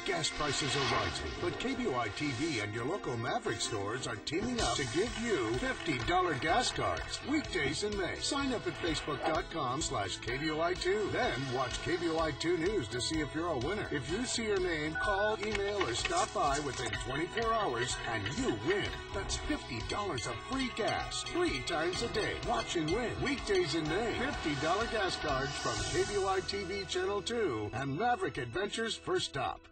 Gas prices are rising, but KBOI TV and your local Maverick stores are teaming up to give you $50 gas cards weekdays in May. Sign up at Facebook.com/KBOI2. Then watch KBOI2 News to see if you're a winner. If you see your name, call, email, or stop by within 24 hours and you win. That's $50 of free gas 3 times a day. Watch and win weekdays in May. $50 gas cards from KBOI TV Channel 2 and Maverick Adventures First Stop.